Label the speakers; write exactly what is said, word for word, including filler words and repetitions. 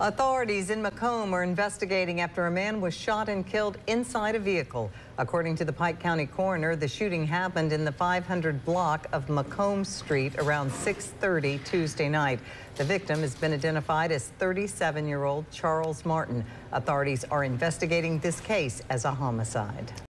Speaker 1: Authorities in McComb are investigating after a man was shot and killed inside a vehicle. According to the Pike County coroner, the shooting happened in the five hundred block of McComb Street around six thirty Tuesday night. The victim has been identified as thirty-seven-year-old Charles Martin. Authorities are investigating this case as a homicide.